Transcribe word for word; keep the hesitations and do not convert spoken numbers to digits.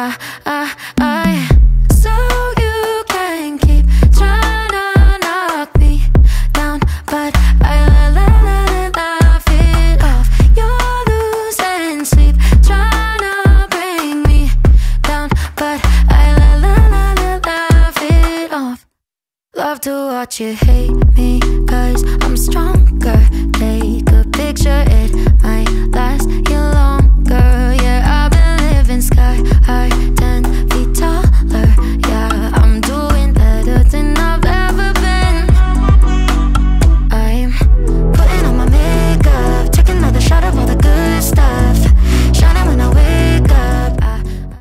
I, I, I. So you can keep trying to knock me down, but I la la la la laugh it off. You're losing sleep, trying to bring me down, but I la la la la laugh it off. Love to watch you hate me, 'cause I'm strong